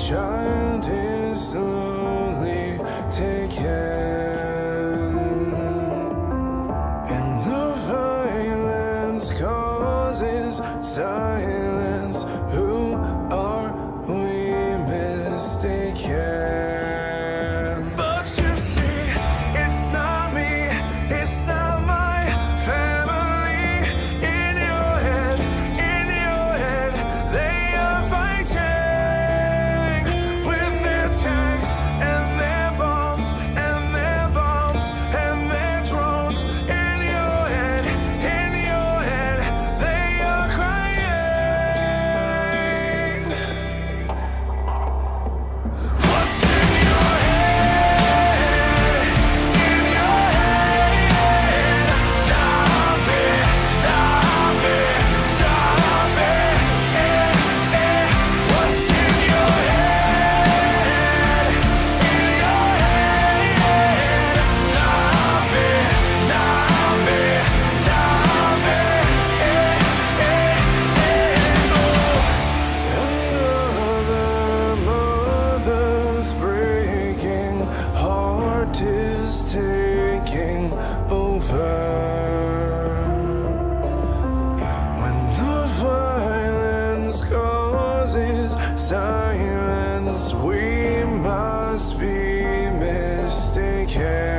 child is slowly taken, and the violence causes silence. Who are we mistaken? But you see, it's not me, it's not my family. In your head, they are fighting with their tanks and their bombs and their bombs and their drones. In your head, they are crying. What's in your head? In your head, zombie, zombie, zombie. What's in your head? In your head, zombie, zombie, zombie. Another mother's breaking heart is taking over. When the violence causes silence, we must be mistaken.